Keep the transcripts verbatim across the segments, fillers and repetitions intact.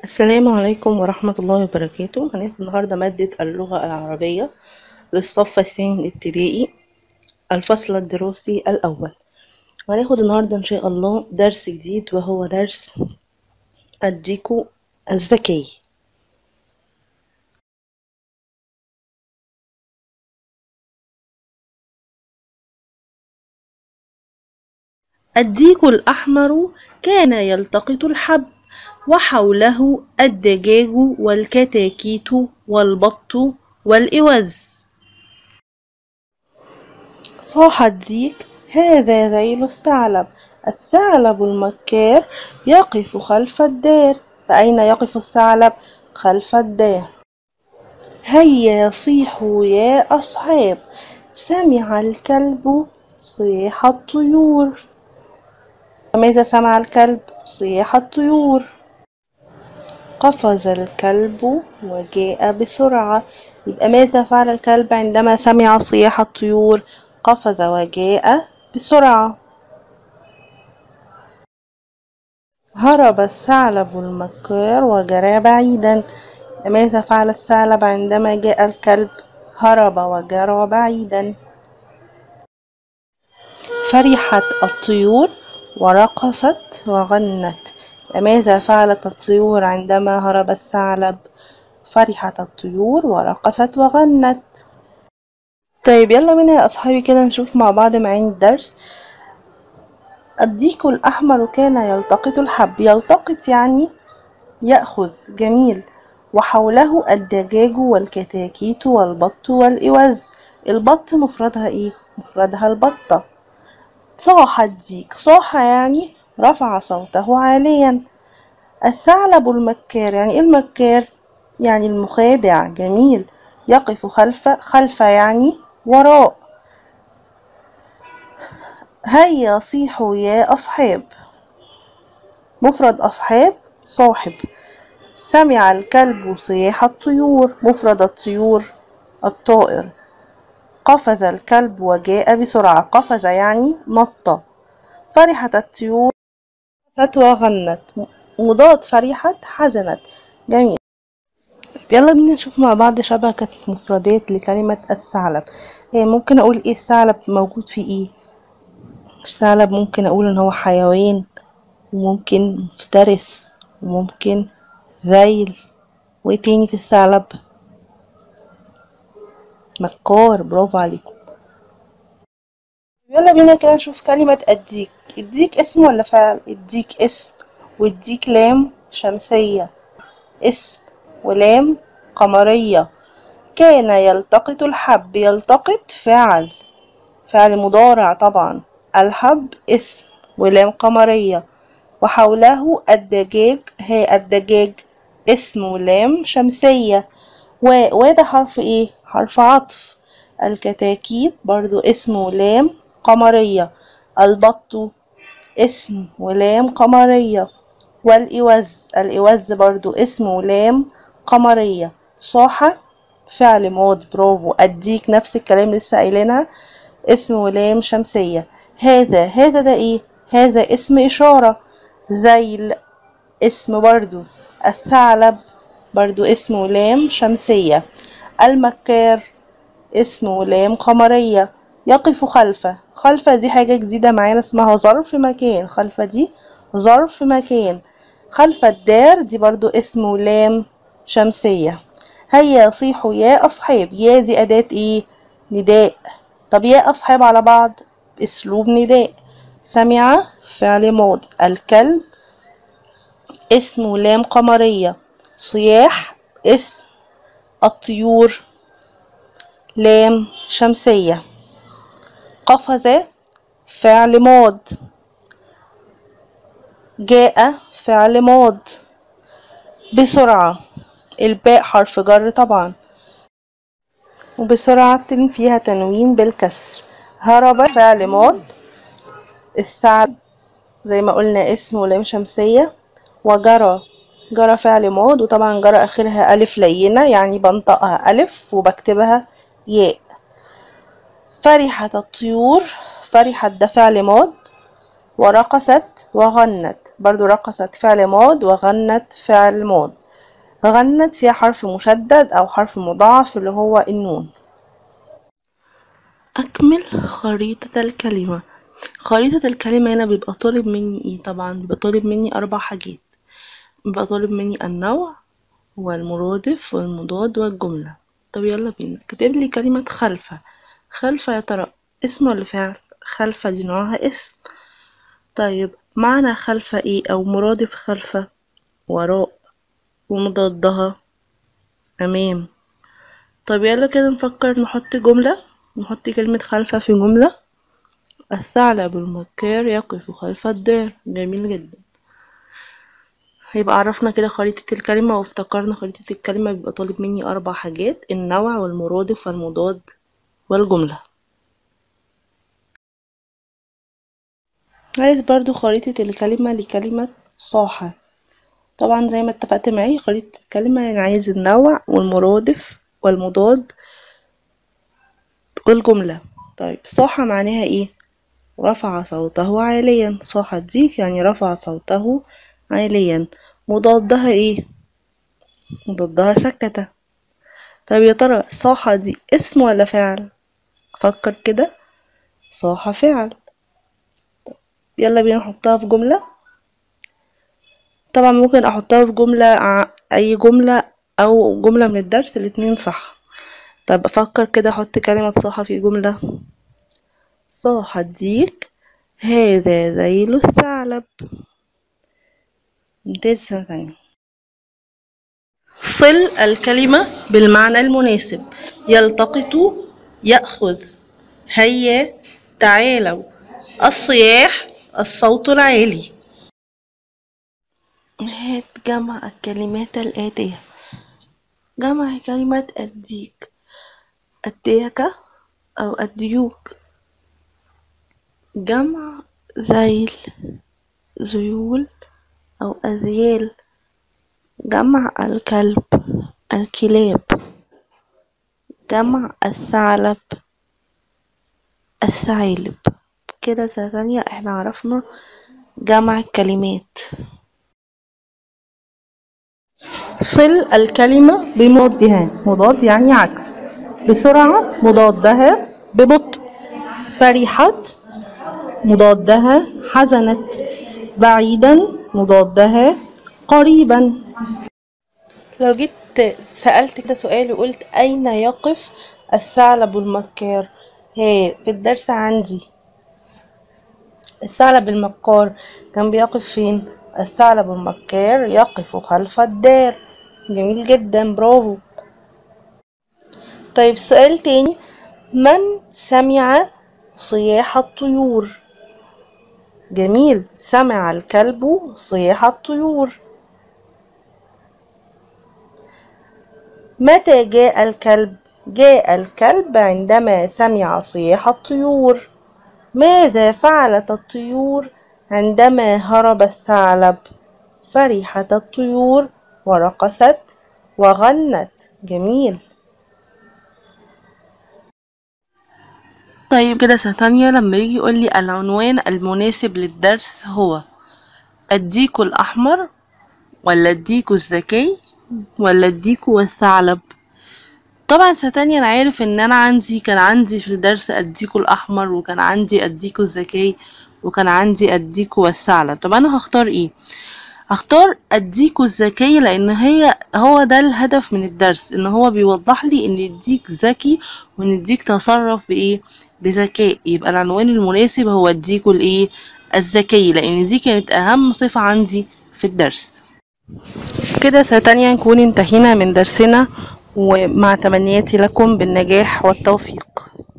السلام عليكم ورحمة الله وبركاته. هناخد النهاردة مادة اللغة العربية للصف الثاني الابتدائي الفصل الدراسي الأول. وهناخد النهاردة إن شاء الله درس جديد وهو درس الديكو الذكي. الديك الأحمر كان يلتقط الحب وحوله الدجاج والكتاكيت والبط والإوز. صاح الديك: هذا ذيل الثعلب، الثعلب المكار يقف خلف الدار. فأين يقف الثعلب؟ خلف الدار. هيا يصيحوا يا أصحاب، سمع الكلب صياح الطيور. ماذا سمع الكلب؟ صياح الطيور. قفز الكلب وجاء بسرعة. يبقى ماذا فعل الكلب عندما سمع صياح الطيور؟ قفز وجاء بسرعة. هرب الثعلب المكار وجرى بعيدا. ماذا فعل الثعلب عندما جاء الكلب؟ هرب وجرى بعيدا. فرحت الطيور ورقصت وغنت. ماذا فعلت الطيور عندما هرب الثعلب؟ فرحت الطيور ورقصت وغنت. طيب يلا بينا يا أصحابي كده نشوف مع بعض معاني الدرس. الديك الأحمر كان يلتقط الحب. يلتقط يعني يأخذ، جميل. وحوله الدجاج والكتاكيت والبط والإوز. البط مفردها إيه؟ مفردها البطة. صاح الديك، صاح يعني رفع صوته عاليا. الثعلب المكار، يعني إيه المكار؟ يعني المخادع، جميل. يقف خلف، خلف يعني وراء. هيا صيحوا يا أصحاب، مفرد أصحاب صاحب. سمع الكلب صياح الطيور، مفرد الطيور الطائر. قفز الكلب وجاء بسرعة، قفز يعني نط. فرحت الطيور وغنت، مضاد فرحت حزنت، جميل. يلا بينا نشوف مع بعض شبكة مفردات لكلمة الثعلب. إيه ممكن أقول إيه الثعلب موجود في إيه؟ الثعلب ممكن أقول إن هو حيوان، وممكن مفترس، وممكن ذيل. وإيه تاني في الثعلب؟ مكار، برافو عليكم. يلا بينا كده نشوف كلمة الديك. الديك اسم ولا فعل؟ الديك اسم، والديك لام شمسية، اسم، ولام قمرية. كان يلتقط الحب، يلتقط فعل، فعل مضارع طبعا. الحب اسم ولام قمرية. وحوله الدجاج، هي الدجاج اسم ولام شمسية. و وده حرف ايه؟ حرف عطف. الكتاكيت برضو اسم ولام قمرية. البط اسم ولام قمرية. والإوز، الإوز برضو اسم ولام قمرية. صاح فعل ماض، برافو. الديك نفس الكلام لسه قايلينها، اسم ولام شمسية. هذا، هذا ده ايه؟ هذا اسم إشارة. ذيل اسم برضو. الثعلب برضو اسم ولام شمسية. المكار اسم ولام قمرية. يقف خلفه، خلفه دي حاجة جديدة معانا اسمها ظرف مكان. خلفه دي ظرف مكان. خلف الدار دي برضو اسم ولام شمسية. هيا صيحوا يا أصحاب، يا دي أداة ايه؟ نداء. طب يا أصحاب على بعض اسلوب نداء. سمع فعل ماض. الكلب اسم ولام قمرية. صياح اسم. الطيور لام شمسية. قفز فعل ماض. جاء فعل ماض. بسرعة، الباء حرف جر طبعا، وبسرعة فيها تنوين بالكسر. هرب فعل ماض. الثعلب زي ما قلنا اسم ولام شمسية. وجرى، جرى فعل ماض، وطبعا جرى اخرها الف لينة يعني بنطقها الف وبكتبها ياء. فرحت الطيور، فرحت ده فعل ماض. ورقصت وغنت. برضو رقصت فعل ماض وغنت فعل ماض. غنت فيها حرف مشدد أو حرف مضاعف اللي هو النون. أكمل خريطة الكلمة. خريطة الكلمة هنا بيبقى طالب مني ايه؟ طبعا بيبقى طالب مني أربع حاجات. بيبقى طالب مني النوع والمرادف والمضاد والجملة. طب يلا بينا. كتب لي كلمة خلفة. خلفة يا ترى اسم ولا فعل؟ خلفة دي نوعها اسم. طيب معنى خلفة ايه أو مرادف خلفة؟ وراء، ومضادها أمام. طب يلا كده نفكر نحط جملة، نحط كلمة خلفة في جملة. الثعلب المكار يقف خلف الدار. جميل جدا. يبقى عرفنا كده خريطة الكلمة وافتكرنا خريطة الكلمة بيبقى طالب مني أربع حاجات: النوع والمرادف والمضاد والجملة. عايز برضو خريطة الكلمة لكلمة صاحة. طبعا زي ما اتفقت معي خريطة الكلمة يعني عايز النوع والمرادف والمضاد والجملة. طيب صاحة معناها ايه؟ رفع صوته عاليا. صاح الديك يعني رفع صوته عاليا. مضادها ايه؟ مضادها سكت. طيب يا ترى صاح دي اسم ولا فعل؟ فكر كده. صاح فعل. يلا بينا نحطها في جملة. طبعا ممكن احطها في جملة اي جملة او جملة من الدرس، الاتنين صح. طب افكر كده احط كلمة صاح في جملة. صاح الديك هذا ذيل الثعلب. ممتاز. سنة ثانية. صل الكلمة بالمعنى المناسب. يلتقط، يأخذ، هيا، تعالوا، الصياح، الصوت العالي. هات جمع الكلمات الآتية. جمع كلمة الديك: الديكة أو الديوك. جمع ذيل: ذيول أو أذيال. جمع الكلب: الكلاب. جمع الثعلب: الثعالب. كده سنة تانية احنا عرفنا جمع الكلمات. صل الكلمة بمضادها. مضاد يعني عكس. بسرعة مضادها ببطء. فرحت مضادها حزنت. بعيدا مضادها قريبا. لو جيت سألت كده سؤال وقلت أين يقف الثعلب المكار؟ ها في الدرس عندي الثعلب المكار كان بيقف فين؟ الثعلب المكار يقف خلف الدار. جميل جدا، برافو. طيب سؤال تاني: من سمع صياح الطيور؟ جميل، سمع الكلب صياح الطيور. متى جاء الكلب؟ جاء الكلب عندما سمع صياح الطيور. ماذا فعلت الطيور عندما هرب الثعلب؟ فرحت الطيور ورقصت وغنت. جميل. طيب كده سنة تانية لما يجي يقول لي العنوان المناسب للدرس هو الديك الأحمر ولا الديك الذكي ولا الديك والثعلب؟ طبعا سنة تانية انا عارف ان انا عندي كان عندي في الدرس الديك الأحمر وكان عندي الديك الذكي وكان عندي الديك والثعلب. طب انا هختار ايه؟ هختار الديك الذكي لان هي هو ده الهدف من الدرس، ان هو بيوضح لي ان الديك ذكي وان الديك تصرف بايه؟ بذكاء. يبقى العنوان المناسب هو الديك الايه؟ الذكي، لان دي كانت اهم صفة عندي في الدرس. كده سنة تانية نكون انتهينا من درسنا، ومع تمنياتي لكم بالنجاح والتوفيق.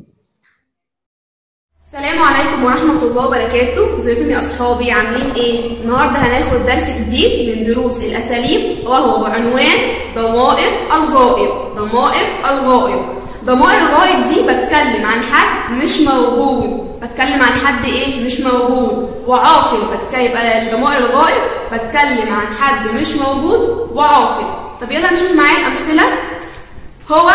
السلام عليكم ورحمة الله وبركاته. ازيكم يا اصحابي، عاملين ايه؟ النهارده هناخد درس جديد من دروس الاساليب وهو بعنوان ضمائر الغائب. ضمائر الغائب ضمائر الغائب دي بتكلم عن حد مش موجود. بتكلم عن حد ايه؟ مش موجود. وعاقل يبقى الضمائر الغائب بتكلم عن حد مش موجود وعاقل. طب يلا نشوف معايا الامثله. هو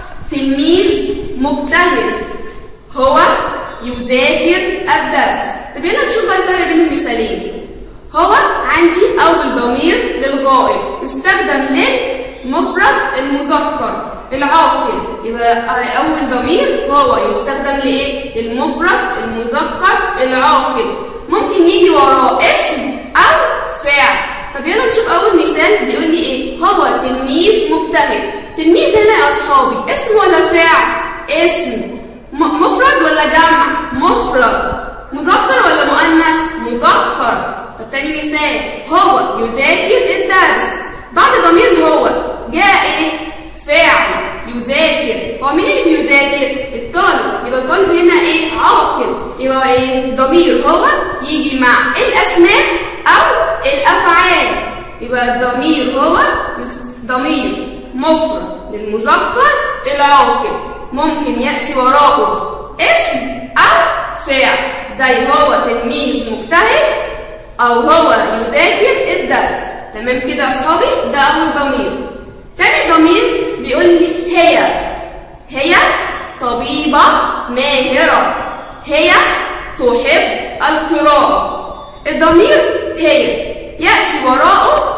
تلميذ مجتهد. هو يذاكر الدرس. طب يلا نشوف بقى الفرق بين المثالين. هو عندي أول ضمير للغائب يستخدم للمفرد المذكر العاقل، يبقى أول ضمير هو يستخدم لإيه؟ للمفرد المذكر العاقل، ممكن يجي وراه اسم أو فعل. طب يلا نشوف أول مثال بيقول لي إيه؟ هو تلميذ مجتهد. تلميذ هنا يا أصحابي اسم ولا فعل؟ اسم. مفرد ولا جمع؟ مفرد. مذكر ولا مؤنث؟ مذكر. طب تاني مثال، هو يذاكر الدرس. بعد ضمير هو جاء ايه؟ فاعل يذاكر. هو مين اللي بيذاكر؟ الطالب، يبقى الطالب هنا ايه؟ عاقل. يبقى ايه؟ ضمير هو يجي مع الاسماء او الافعال. يبقى الضمير هو ضمير مفرد للمذكر العاقل، ممكن ياتي وراءه اسم او فعل، زي هو تلميذ مجتهد او هو يذاكر الدرس. تمام كده يا اصحابي؟ ده اول ضمير. تاني ضمير بيقول لي هي. هي طبيبة ماهرة. هي تحب القراءة. الضمير هي يأتي وراءه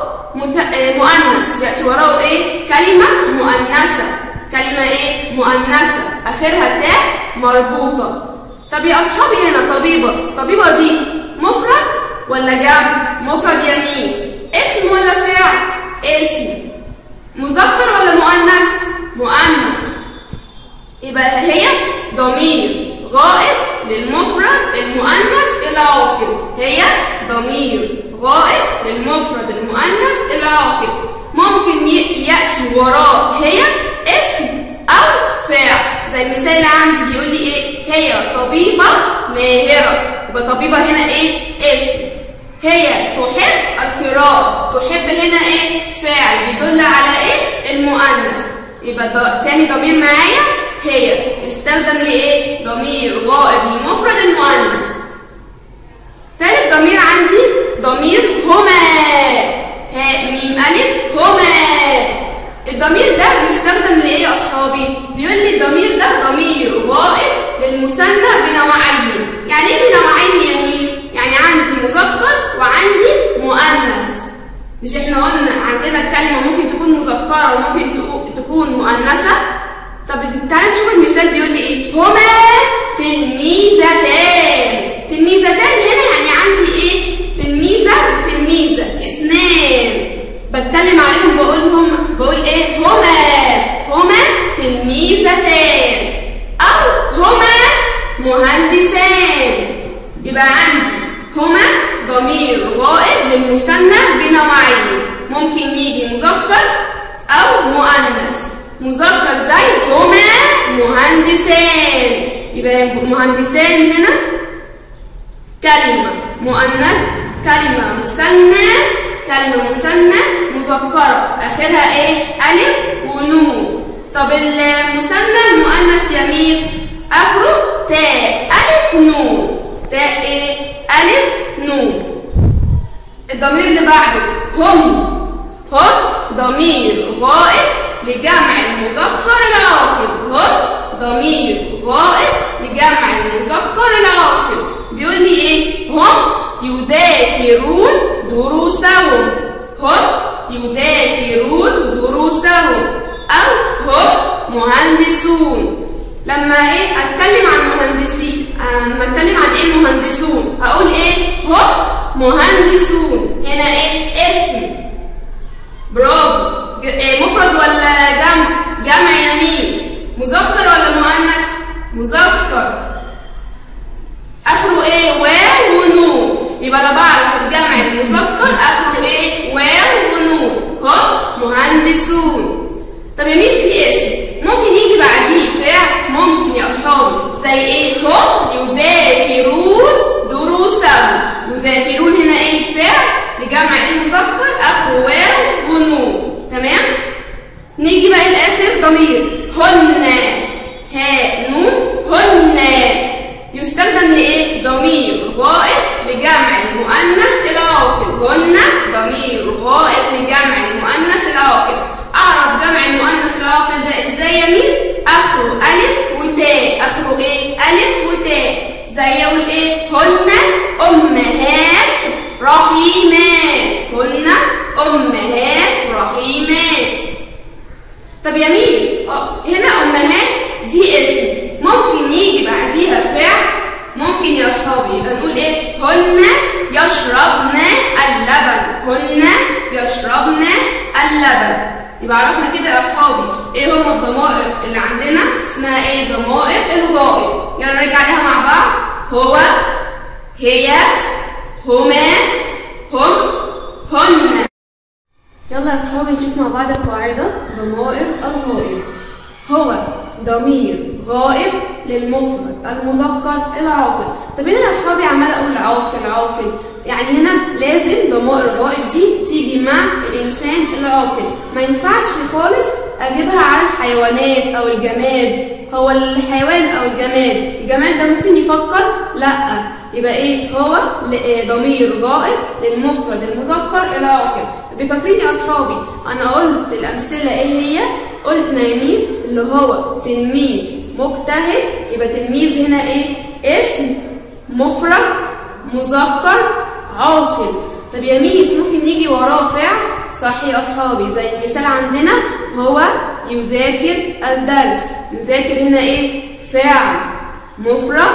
مؤنث، يأتي وراءه ايه؟ كلمة مؤنثة. كلمة ايه؟ مؤنثة اخرها تاء مربوطة. طب يا اصحابي هنا طبيبة، طبيبة دي مفرد ولا جمع؟ مفرد يا ميس. اسم ولا فعل؟ اسم. مذكر ولا مؤنث؟ مؤنث. يبقى هي ضمير غائب للمفرد المؤنث العاقل. هي ضمير غائب للمفرد المؤنث العاقل، ممكن يأتي وراه هي اسم أو فعل، زي المثال اللي عندي بيقول لي إيه؟ هي طبيبة ماهرة. يبقى طبيبة هنا إيه؟ اسم. هي تحب القراءة. تحب هنا إيه؟ فاعل بيدل على إيه؟ المؤنث. يبقى تاني ضمير معايا هي يستخدم لإيه؟ ضمير غائب للمفرد المؤنث. تالت ضمير عندي ضمير هما. ها ميم ألف هما. الضمير ده بيستخدم لإيه يا أصحابي؟ بيقول لي الضمير ده ضمير غائب للمثنى بنوعين. يعني إيه بنوعين يا ميس؟ يعني عندي مذكر وعندي مؤنث. مش إحنا قلنا عندنا الكلمة ممكن تكون مذكرة وممكن تكون مؤنثة؟ طب تعالى نشوف المثال بيقول لي إيه؟ هما تلميذتان. تلميذتان هنا يعني عندي إيه؟ تلميذة وتلميذة، اثنان بتكلم عليهم بقولهم بقول ايه؟ هما. هما تلميذتان او هما مهندسان. يبقى عندي هما ضمير غائب للمثنى بنوعين، ممكن يجي مذكر او مؤنث. مذكر زي هما مهندسان، يبقى مهندسان هنا كلمة مؤنث، كلمة مثنى، كلمة مثنى مذكرة آخرها إيه؟ ألف ونون. طب المثنى المؤنث يا ميس آخره تاء، ألف نون. تاء إيه؟ ألف نون. الضمير اللي بعده هم. هم ضمير غائب لجمع المذكر العاقل. هم ضمير غائب لجمع المذكر العاقل. بيقول لي إيه؟ هم يذاكرون دروسهم. هم يذاكرون دروسهم أو هم مهندسون. لما إيه أتكلم عن مهندسين، لما أتكلم عن إيه مهندسون هقول إيه؟ هم مهندسون. هنا إيه؟ اسم. برافو. إيه مفرد ولا جمع؟ جمع يا ميس. مذكر ولا مؤنث؟ مذكر. آخره إيه؟ واو ونون. يبقى أنا بعرف الجمع المذكر آخره إيه؟ واو ونون. هم مهندسون. طب يا ميس دي اسم، ممكن يجي بعديه فعل؟ ممكن يا أصحابي. زي إيه؟ هم يذاكرون دروسهم. يذاكرون هنا إيه؟ فعل لجمع المذكر آخره واو ونون. تمام؟ نيجي بقى لآخر ضمير هن. هاء نون هن. يستخدم لإيه؟ ضمير غائب لجمع المؤنث العاقل. هن ضمير غائب لجمع المؤنث العاقل. أعرف جمع المؤنث العاقل ده إزاي يا ميس؟ آخره ألف وتاء. آخره إيه؟ ألف وتاء. زي اقول ايه؟ هن امهات رحيمات، هن امهات رحيمات. طب يا ميس هنا امهات دي اسم، ممكن يجي بعديها فعل؟ ممكن يا اصحابي. يبقى نقول ايه؟ هن يشربن اللبن، هن يشربن اللبن. يبقى عرفنا كده يا اصحابي ايه هما الضمائر اللي عندنا، اسمها ايه؟ ضمائر الغائب. يلا نرجع عليها مع بعض. هو، هي، هما، هم، هن. يلا يا اصحابي نشوف مع بعض القاعده. ضمائر الغائب. هو ضمير غائب للمفرد المذكر العاقل. طب هنا يا اصحابي عماله اقول عاقل عاقل، يعني هنا لازم ضمائر الغائب دي تيجي مع الانسان العاقل، ما ينفعش خالص اجيبها على الحيوانات او الجماد. هو الحيوان او الجماد، الجماد ده ممكن يفكر؟ لا. يبقى ايه؟ هو ضمير غائب للمفرد المذكر العاقل. طب فاكرين يا اصحابي انا قلت الامثله ايه هي؟ قلت نميذ اللي هو تلميذ مجتهد. يبقى تلميذ هنا ايه؟ اسم مفرد مذكر عاقل. طب يا ميس ممكن يجي وراه فعل؟ صح يا اصحابي، زي المثال عندنا هو يذاكر الدرس. يذاكر هنا ايه؟ فعل مفرد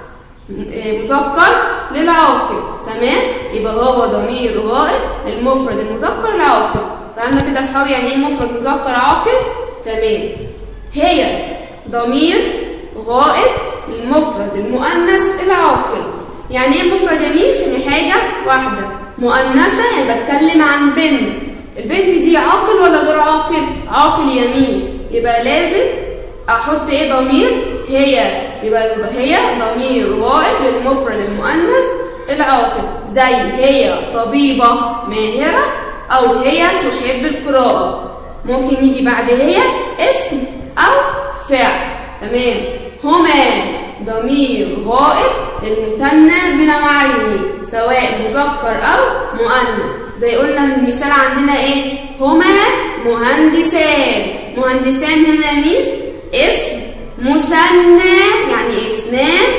مذكر للعاقل. تمام؟ يبقى هو ضمير غائب للمفرد المذكر العاقل. فهمنا كده يا اصحابي يعني ايه مفرد مذكر عاقل؟ تمام. هي ضمير غائب للمفرد المؤنث العاقل. يعني ايه مفرد يا ميس؟ يعني حاجه واحده مؤنثه، يعني بتكلم عن بنت. البنت دي عاقل ولا غير عاقل؟ عاقل يا ميس. يبقى لازم احط ايه؟ ضمير هي. يبقى هي ضمير غائب للمفرد المؤنث العاقل، زي هي طبيبه ماهره او هي تحب القراءه. ممكن يجي بعد هي اسم او فعل. تمام. هما ضمير غائب للمثنى بنوعين، سواء مذكر او مؤنث. زي قلنا المثال عندنا ايه؟ هما مهندسان. مهندسان هنا ميس اسم مثنى، يعني اثنان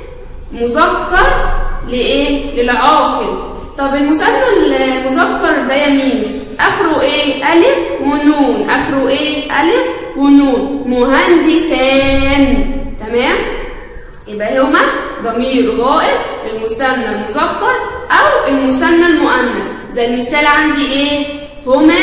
مذكر لايه؟ للعاقل. طب المثنى المذكر ده يا ميس اخره ايه؟ الف ونون. اخره ايه؟ الف ونون. مهندسان. تمام؟ يبقى هما ضمير غائب للمثنى المذكر او المثنى المؤنث. زي المثال عندي ايه؟ هما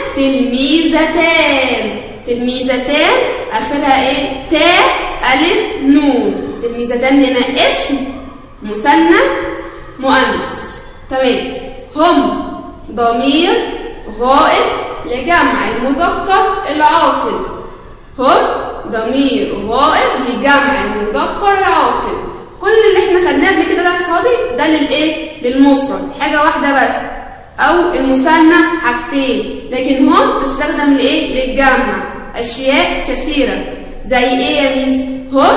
تلميذتان. تلميذتان اخرها ايه؟ تاء الف نون. تلميذتان هنا اسم مثنى مؤنث. تمام. هم ضمير غائب لجمع المذكر العاقل. هم ضمير غائب لجمع المذكر العاقل. كل اللي احنا خدناه قبل كده ده يا اصحابي ده للايه؟ للمفرد، حاجه واحده بس، او المثنى حاجتين. لكن هم تستخدم لايه؟ للجمع، اشياء كثيره. زي ايه يا ميس؟ هم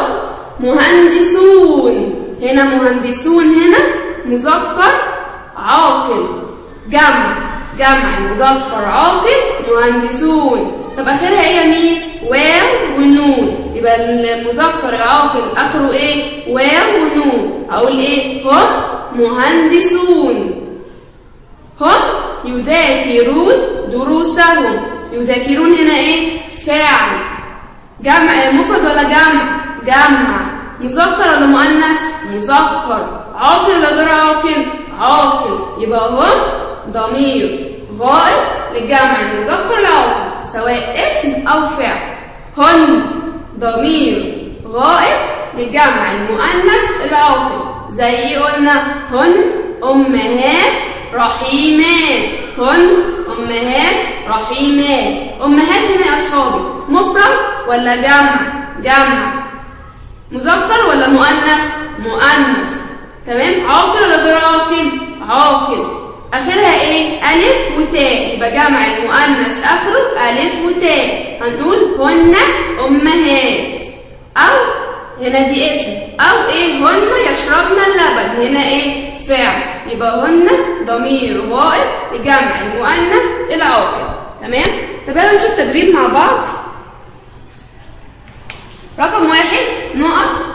مهندسون. هنا مهندسون هنا مذكر عاقل، جمع جمع مذكر عاقل مهندسون. طب اخرها ايه يا ميس؟ واو ونون. يبقى المذكر العاقل اخره ايه؟ واو ونون. اقول ايه؟ هم مهندسون. هم يذاكرون دروسهم. يذاكرون هنا ايه؟ فاعل. جمع مفرد ولا جمع؟ جمع. مذكر ولا مؤنث؟ مذكر. عاقل ولا غير عاقل؟ عاقل. يبقى هم ضمير غائب لجمع المذكر العاقل، سواء اسم او فعل. هن ضمير غائب لجمع المؤنث العاقل. زي قلنا هن امهات رحيمات. هن امهات رحيمات. امهات هنا يا اصحابي مفرد ولا جمع؟ جمع. مذكر ولا مؤنث؟ مؤنث. تمام. عاقل ولا غير عاقل؟ عاقل. اخرها ايه؟ الف وتاء. يبقى جمع المؤنث اخره الف وتاء. هنقول هن امهات، او هنا دي اسم، او ايه؟ هن يشربن اللبن. هنا ايه؟ فعل. يبقى هن ضمير غائب لجمع المؤنث العاقل. تمام؟ طب يلا نشوف تدريب مع بعض. رقم واحد، نقط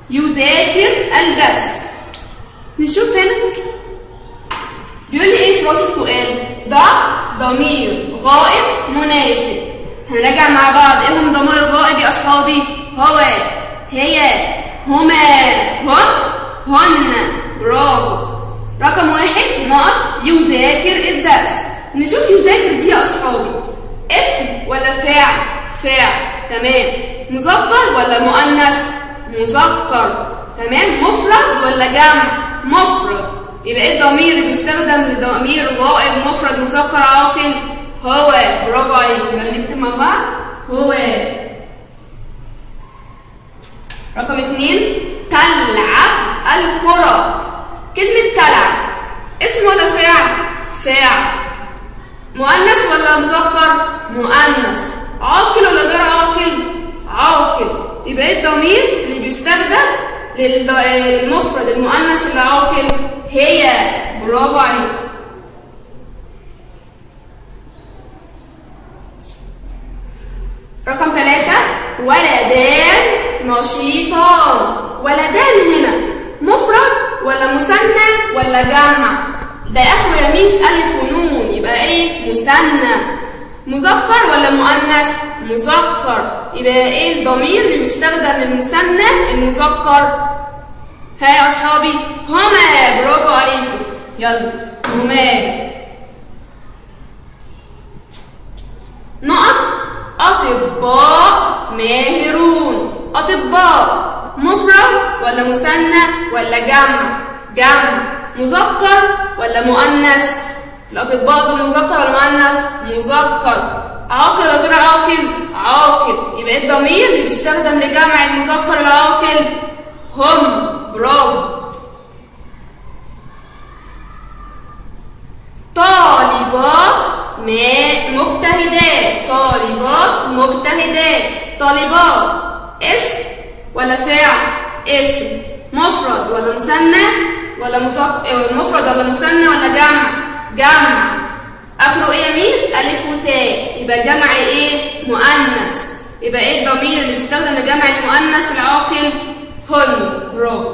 يذاكر الدرس. نشوف هنا بيقول لي ايه في راس السؤال؟ ضع ضمير غائب مناسب. هنراجع مع بعض ايه هم ضمائر غائب يا اصحابي؟ هو، هي، هما، هم، هن. برافو. رقم واحد نقط يذاكر الدرس. نشوف يذاكر دي يا اصحابي اسم ولا فاعل؟ فاعل. تمام. مذكر ولا مؤنث؟ مذكر. تمام. مفرد ولا جمع؟ مفرد. يبقى ايه الضمير اللي بيستخدم لضمير غائب مفرد مذكر عاقل؟ هو. برافو عليك. يبقى نكتب مع بعض هو. رقم اتنين تلعب الكرة. كلمة تلعب اسم ولا فاعل؟ فاعل. مؤنث ولا مذكر؟ مؤنث. عاقل ولا غير عاقل؟ عاقل. يبقى ايه الضمير اللي بيستخدم للمفرد المؤنث اللي عاقل؟ هي. برافو عليك. رقم ثلاثة ولدان نشيطان. ولدان هنا مفرد ولا مثنى ولا جمع؟ ده اخره يا ميس الف ونون، يبقى ايه؟ مثنى. مذكر ولا مؤنث؟ مذكر. يبقى ايه الضمير اللي بيستخدم للمثنى المذكر؟ ها يا اصحابي؟ هما. برافو عليكم. يلا هما. نقط اطباء ماهرون. اطباء مفرد ولا مثنى ولا جمع؟ جمع. مذكر ولا مؤنث؟ الاطباء دول مذكر ولا مؤنث؟ مذكر. عاقل ولا غير عاقل؟ عاقل. يبقى ايه الضمير اللي بيستخدم لجمع المذكر العاقل؟ هم. برافو. طالبات مجتهدات. طالبات مجتهدات. طالبات اسم ولا فاعل؟ اسم. مفرد ولا مثنى ولا مذكر؟ مفرد ولا مثنى ولا جمع؟ جمع. اخره ايه يا ميس؟ الف وتاء. يبقى جمع ايه؟ مؤنث. يبقى ايه الضمير اللي بيستخدم لجمع المؤنث العاقل؟ هن. برافو.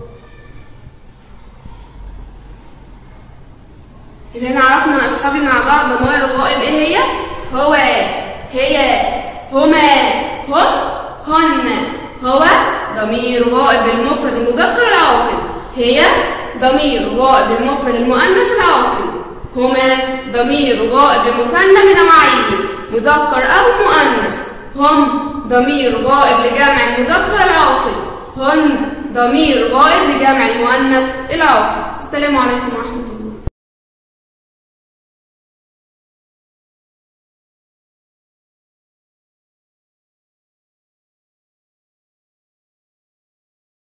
يبقى هنا عرفنا يا اصحابي مع بعض ضمائر الغائب ايه هي؟ هو، هي، هما، هم، هن. هو ضمير غائب للمفرد المذكر العاقل. هي ضمير غائب للمفرد المؤنث العاقل. هما ضمير غائب للمثنى من نوعين مذكر او مؤنث. هم ضمير غائب لجمع المذكر العاقل. هن ضمير غائب لجمع المؤنث العاقل. السلام عليكم ورحمة الله.